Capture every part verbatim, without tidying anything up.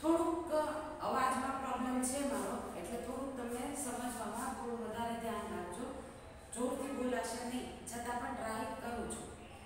થોડુંક અવાજમાં પ્રોબ્લેમ છે મારો, એટલે થોડુંક તમને સમજવામાં થોડું વધારે ધ્યાન રાખજો. જોરથી બોલાશે નહીં, છતાં પણ ટ્રાય કરું છું.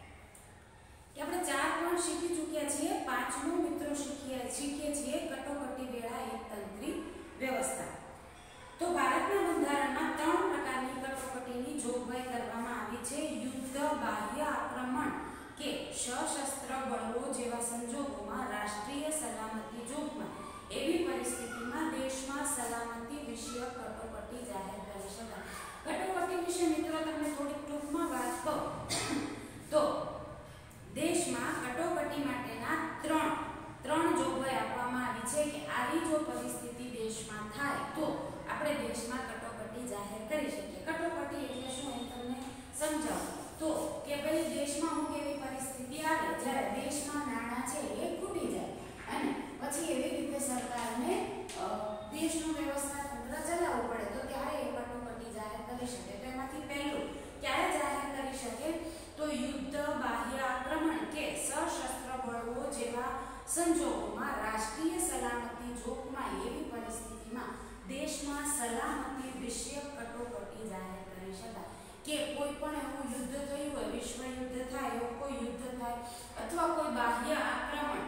કે આપણે ચાર પણ શીખી ચૂક્યા છીએ. પાંચમું મિત્રો શીખીએ શીખીએ છીએ કટોકટી વેળા એકતંત્રી વ્યવસ્થા. તો ભારતના બંધારણમાં ત્રણ પ્રકારની કટોકટીની જોગવાઈ કરવામાં આવી છે. યુદ્ધ, બાહ્ય આક્રમણ કે સશસ્ત્ર બળવો જેવા સંજોગોમાં રાષ્ટ્રીય સલામતી જોખમાં એવી પરિસ્થિતિમાં દેશમાં સલામતી વિષયક કટોકટી જાહેર કરી શકાય. કટોકટી વિશે મિત્રો તમને થોડીક ટૂંકમાં વાત કહું તો દેશમાં કટોકટી માટેના ત્રણ ત્રણ જોગવાઈ આપવામાં આવી છે કે આવી જો પરિસ્થિતિ દેશમાં થાય તો આપણે દેશમાં કટોકટી જાહેર કરી શકીએ. કટોકટી એટલે શું એ તમને સમજાવું તો કે ભાઈ દેશમાં અમુક એવી પરિસ્થિતિ આવે જ્યારે દેશમાં નાણાં છે એ ખૂટી જાય અને પછી એવી રીતે સરકારને દેશનું વ્યવસ્થા તંત્ર ચલાવવું પડે તો ત્યારે એ કટોકટી જાહેર કરી શકે. તો એમાંથી પહેલું ક્યારે જાહેર કરી શકે તો યુદ્ધ, બાહ્ય આક્રમણ કે સશસ્ત્ર બળવો જેવા સંજોગોમાં રાષ્ટ્રીય સલામતી જોખમાં એવી પરિસ્થિતિમાં દેશમાં સલામતી વિષયક કટોકટી જાહેર કરી શકાય. કે કોઈ પણ એવું યુદ્ધ થયું હોય, વિશ્વ યુદ્ધ થાય, એવું કોઈ યુદ્ધ થાય અથવા કોઈ બાહ્ય આક્રમણ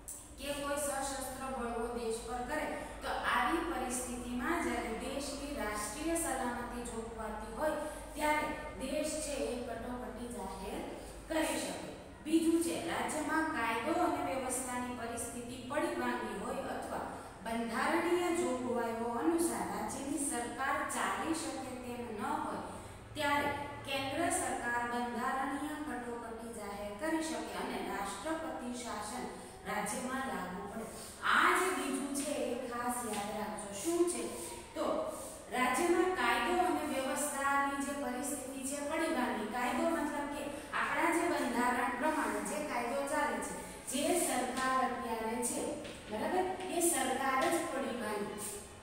કે કોઈ સશસ્ત્ર બળવો દેશ પર કરે તો આવી પરિસ્થિતિમાં જ્યારે દેશની રાષ્ટ્રીય સલામતી જોખવાતી હોય ત્યારે દેશ છે એ કટોકટી જાહેર કરી શકે. બીજું છે રાજ્યમાં કાયદો અને વ્યવસ્થાની પરિસ્થિતિ પડી ભાંગી હોય અથવા બંધારણીય જોગવાઈઓ અનુસાર રાજ્યની સરકાર ચાલી શકે તેમ ન હોય ત્યારે કેન્દ્ર સરકાર બંધારણીય કટોકટી જાહેર કરી શકે અને રાષ્ટ્રપતિ શાસન રાજ્યમાં લાગુ પડે. આ જે બીજું છે એ ખાસ યાદ રાખજો. શું છે તો રાજ્યમાં કાયદો અને વ્યવસ્થાની જે પરિસ્થિતિ છે પડી ભાંગી. કાયદો મતલબ કે આપણા જે બંધારણ પ્રમાણે જે કાયદો ચાલે છે, જે સરકાર અત્યારે છે બરાબર, એ સરકાર જ પડી ભાંગી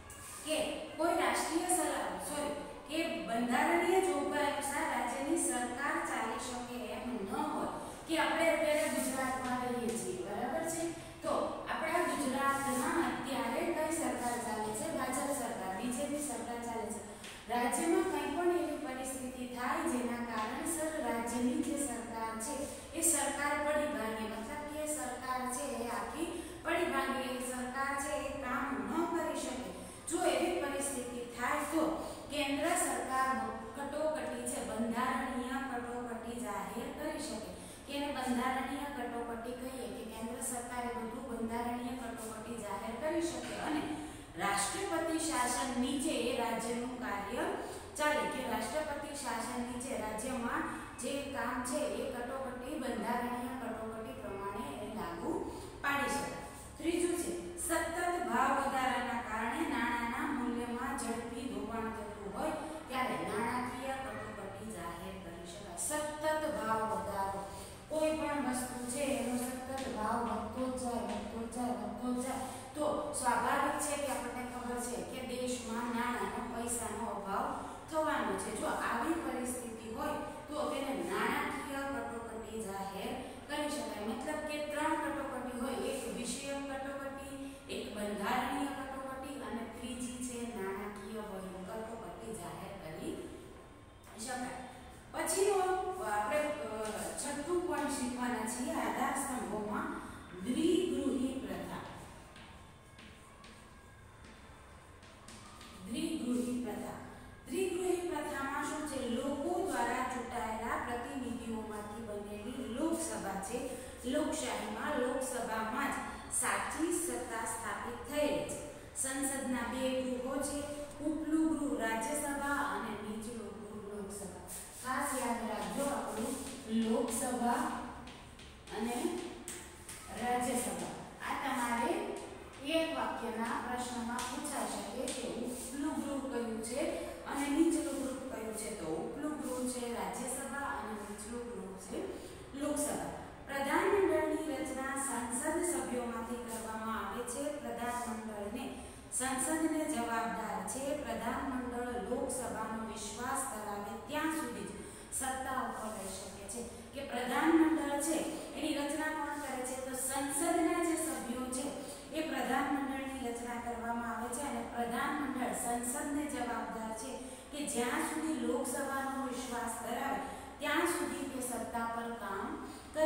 કે કોઈ રાષ્ટ્રીય સલાહ સોરી કે બંધારણીય જોગવાઈ અનુસાર રાજ્યની સરકાર ચાલી શકે એમ ન હોય. કે આપણે અત્યારે ગુજરાતમાં રહીએ છીએ બરાબર છે, તો આપણા ગુજરાતમાં અત્યારે કઈ સરકાર ચાલે છે? ભાજપ સરકાર, બીજેપી સરકાર ચાલે છે. રાજ્યમાં કંઈ પણ એવી પરિસ્થિતિ થાય જેના કારણસર રાજ્યની જે સરકાર છે એ સરકાર પડી ભાંગે, મતલબ કે સરકાર છે એ આખી પડી ભાંગે, એ સરકાર છે એ કામ ન કરી શકે. જો એવી પરિસ્થિતિ થાય તો કેન્દ્ર સરકાર કટોકટી છે બંધારણીય કટોકટી જાહેર કરી શકે. કે એને બંધારણીય કટોકટી કહીએ કે કેન્દ્ર સરકારે બધું બંધારણીય કટોકટી જાહેર કરી શકે અને રાષ્ટ્રપતિ શાસન નીચે એ રાજ્યનું કાર્ય ચાલે. કે રાષ્ટ્રપતિ શાસન નીચે રાજ્યમાં જે કામ છે એ કટોકટી બંધારણીય કટોકટી પ્રમાણે એ લાગુ પાડી શકે. ત્રીજું છે સતત ભાવ વધારાના કારણે નાણાંના મૂલ્યમાં ઝડપી ધોવાણ થતું હોય ત્યારે નાણાકીય કટોકટી જાહેર કરી શકાય. સતત ભાવ વધારો, કોઈ પણ વસ્તુ છે એનો સતત ભાવ વધતો જાય વધતો જાય વધતો જાય તો સ્વાભાવિક છે કે આપણને ખબર છે કે દેશમાં નાણાંનો પૈસાનો અભાવ થવાનો છે. જો આવી પરિસ્થિતિ હોય તો તેને નાણાકીય કટોકટી જાહેર કરી શકાય. મતલબ કે ત્રણ કટોકટી હોય, એક વિષયક કટોકટી, એક બંધારણીય કટોકટી અને ત્રીજી છે નાણાકીય કટોકટી જાહેર કરી શકાય. પછીનો આપણે છઠ્ઠું પોઈન્ટ શીખવાના છીએ આધાર સ્તંભોમાં દ્વિગૃહી પ્રથા. દ્વિગૃહી પ્રથા દ્વિગૃહી પ્રથામાં શું છે? લોકો દ્વારા ચૂંટાયેલા પ્રતિનિધિઓમાંથી બનેલી લોકસભા છે. લોકશાહીમાં લોકસભામાં જ સાચી સત્તા સ્થાપિત થયેલી છે. સંસદના બે ગૃહો છે, ઉપલું ગૃહ રાજ્યસભા અને નીચલું ગૃહ લોકસભા. ખાસ યાદ રાખજો આપણું લોકસભા અને રાજ્યસભા. આ તમારે એક વાક્યના પ્રશ્નમાં પૂછાઈ શકે કે ઉપલું ગૃહ કયું છે અને નીચલું ગૃહ કયું છે. તો ઉપલું ગૃહ છે રાજ્યસભા અને નીચલું ગૃહ છે લોકસભા. પ્રધાનમંડળની રચના સંસદ સભ્યોમાંથી કરવામાં આવે છે. પ્રધાનમંડળને સંસદને જવાબદાર છે. પ્રધાનમંડળ લોકસભાનો વિશ્વાસ ધરાવે ત્યાં સુધી જ સત્તા ઉપર રહી શકે છે. કે પ્રધાનમંડળ છે એની રચના કોણ કરે છે? તો સંસદના જે સભ્યો છે એ પ્રધાનમંડળ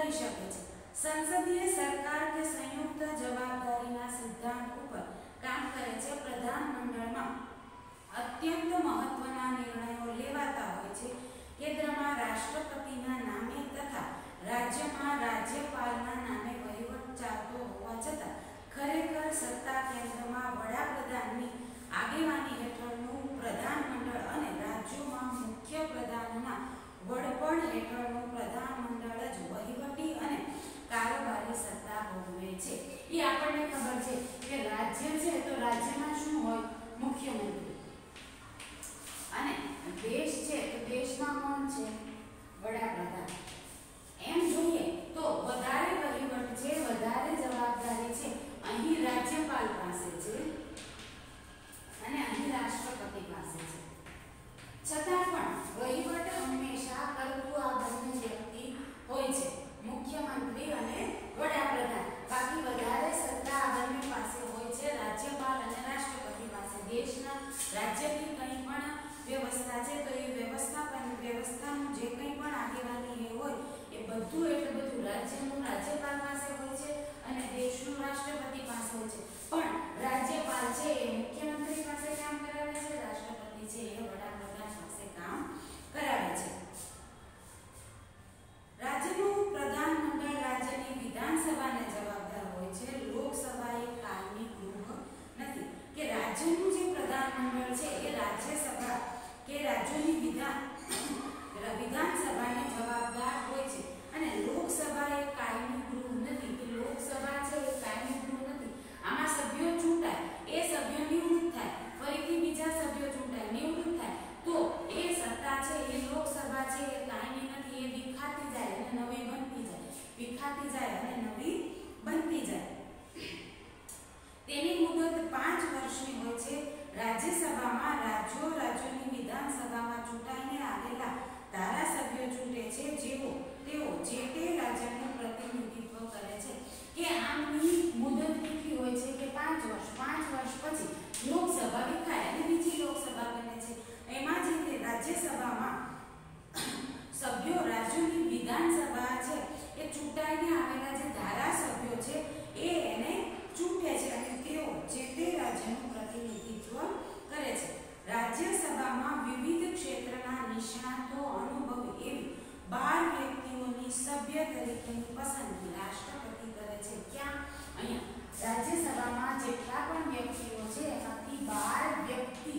કરી શકે છે। સંસદીય સરકાર કે સંયુક્ત જવાબદારીના સિદ્ધાંત ઉપર કામ કરે છે। પ્રધાનમંડળમાં અત્યંત મહત્વના નિર્ણયો લેવાતા હોય છે। કેન્દ્રમાં રાષ્ટ્રપતિના નામે તથા રાજ્યમાં રાજ્યપાલના નામે વહીવટ ચાલતો હોવા છતાં ખરેખર સત્તા કેન્દ્રમાં વડાપ્રધાનની આગેવાની હેઠળનું પ્રધાનમંડળ અને રાજ્યોમાં મુખ્ય પ્રધાનના વડપણ હેઠળનું પ્રધાનમંડળ જ વહીવટી અને કારોબારી સત્તા ભોગવે છે। એ આપણને ખબર છે કે રાજ્ય છે તો રાજ્યમાં શું હોય? મુખ્યમંત્રી। અને દેશ છે તો દેશમાં કોણ છે? વડાપ્રધાન। એમ જોઈએ તો વધારે વહીવટ છે, વધારે જવાબદારી છે અહીં રાજ્યપાલ પાસે છે અને અહીં રાષ્ટ્રપતિ પાસે છે। છતાં પણ વહીવટ હંમેશા કરતું આ બંને વ્યક્તિ હોય છે, મુખ્યમંત્રી અને વડાપ્રધાન। બાકી વધારે સત્તા આ બંને પાસે હોય છે, રાજ્યપાલ અને રાષ્ટ્રપતિ પાસે। દેશના રાજ્યની કંઈ પણ વ્યવસ્થા છે તો એ વ્યવસ્થા વ્યવસ્થાનું જે કંઈ પણ આગેવાની એ હોય એ બધું એટલે બધું રાજ્યનું રાજ્યપાલ પાસે હોય છે અને દેશનું રાષ્ટ્રપતિ પાસે હોય છે। પણ રાજ્યપાલ છે એ મુખ્યમંત્રી પાસે કામ કરાવે છે, રાષ્ટ્રપતિ છે એ વડાપ્રધાન પાસે કામ કરાવે છે। રાજ્યનું પ્રધાનમંડળ રાજ્યની વિધાનસભાને જવાબદાર હોય છે। લોકસભા એ કાયમી ગૃહ નથી કે રાજ્યનું જે પ્રધાનમંડળ છે એ રાજ્યસભા કે રાજ્યોની વિધાન વિધાનસભાને જવાબદાર હોય છે અને લોકસભા એ કાયમી ગૃહ નથી કે લોકસભા છે એ કાયમી ગૃહ નથી। આમાં સભ્યો ચૂંટાય, એ સભ્યો નિવૃત્ત થાય, ફરીથી બીજા સભ્યો ચૂંટાય, નિવૃત્ત થાય તો એ સત્તા છે એ લોકસભા છે એ કાયમી નથી, એ વિખાતી જાય અને નવી બનતી જાય, વિખાતી જાય અને નવી બનતી જાય। તેની મુદત પાંચ વર્ષની હોય છે। રાજ્યસભામાં રાજ્યો રાજ્યોની વિધાનસભામાં ચૂંટાઈને આવેલા ધારાસભ્યો ચૂંટે છે જેઓ તેઓ જે તે રાજ્યનું પ્રતિનિધિત્વ કરે છે કે આમની મુદત કેટલી હોય છે કે પાંચ વર્ષ। પાંચ વર્ષ પછી લોકસભા વિખાય અને બીજી લોકસભા બને છે। એમાં જે તે રાજ્યસભામાં સભ્યો રાજ્યોની વિધાનસભા છે એ ચૂંટાઈને આવેલા જે ધારાસભ્યો છે એ એને ચૂંટે છે અને તેઓ જે તે રાજ્યનું પ્રતિનિધિત્વ કરે છે। રાજ્યસભામાં વિવિધ ક્ષેત્રના નિષ્ણાતો અનુભવી એવી બાર વ્યક્તિઓની સભ્ય તરીકેની પસંદગી રાષ્ટ્રપતિ કરે છે। ક્યાં? અહીંયા રાજ્યસભામાં જેટલા પણ વ્યક્તિઓ છે એમાંથી બાર વ્યક્તિ,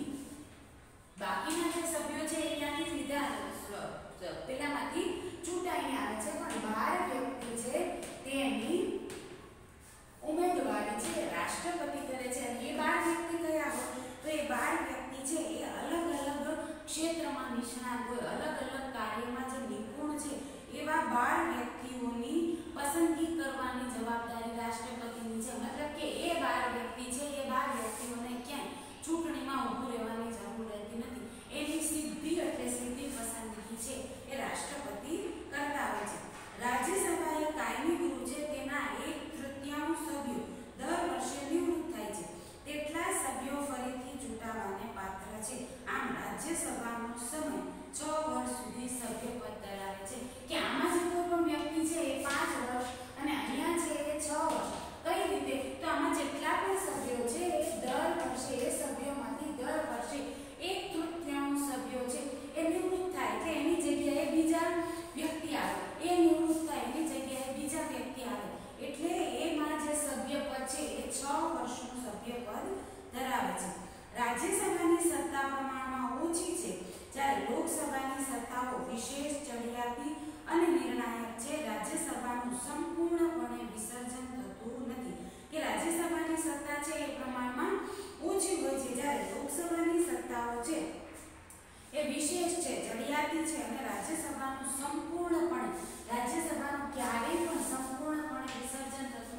બાકીના જે સભ્યો છે એ ત્યાંથી વિધાન પેલામાંથી ચૂંટાઈને આવે છે, પણ બાર વ્યક્તિ છે તેની ઉમેદવારી છે રાષ્ટ્રપતિ કરે છે। અને એ બાર વ્યક્તિ કયા હોય તો એ બાર વ્યક્તિ છે એ અલગ અલગ ક્ષેત્રમાં નિષ્ણાત હોય, અલગ અલગ કાર્યમાં જે નિપુણ છે એવા બાર વ્યક્તિઓની પસંદગી કરવાની જવાબદારી રાષ્ટ્રપતિની છે। મતલબ કે એ બાર વ્યક્તિ છે એ બાર વ્યક્તિઓને ક્યાંય ચૂંટણીમાં ઊભું રહેવાની જરૂર રહેતી નથી, એની સીધી એટલે સીધી પસંદગી છે એ રાષ્ટ્રપતિ કરતા હોય છે। રાજ્યસભા એ કાયમી ગૃહ છે, તેના એક તૃતીયાંશ સભ્યો દર વર્ષે નિવૃત્ત થાય છે, તેટલા સભ્યો ફરીથી ચૂંટાવાને પાત્ર છે। આમ રાજ્યસભાનો સમય છ વર્ષ સુધી સભ્યપદ ધરાવે છે કે આમાં જે કોઈ પણ વ્યક્તિ છે એ પાંચ વર્ષ અને અહીંયા છે એ છ વર્ષ। કઈ રીતે? તો આમાં જેટલા પણ સભ્યો છે એ દર વર્ષે એ સભ્યોમાંથી દર વર્ષે એક તૃતીયાંશ સભ્યો છે એ નિવૃત્ત થાય કે એની જગ્યાએ બીજા વ્યક્તિ આવે, એ નિવૃત્ત થાય એની જગ્યાએ બીજા વ્યક્તિ આવે, એટલે એમાં જે સભ્યપદ છે એ છ વર્ષનું સભ્યપદ ધરાવે છે। રાજ્યસભાની સત્તા પ્રમાણમાં ઓછી છે જ્યારે લોકસભાની સત્તાઓ વિશેષ, ચડિયાતી અને નિર્ણાયક છે। રાજ્યસભાનું સંપૂર્ણપણે વિસર્જન થતું નથી કે રાજ્યસભાની સત્તા છે એ પ્રમાણમાં ઓછી હોય છે જ્યારે લોકસભાની સત્તાઓ છે એ વિશેષ છે, ચડિયાતી છે અને રાજ્યસભાનું સંપૂર્ણપણે રાજ્યસભાનું ક્યારેય પણ સંપૂર્ણપણે વિસર્જન થતું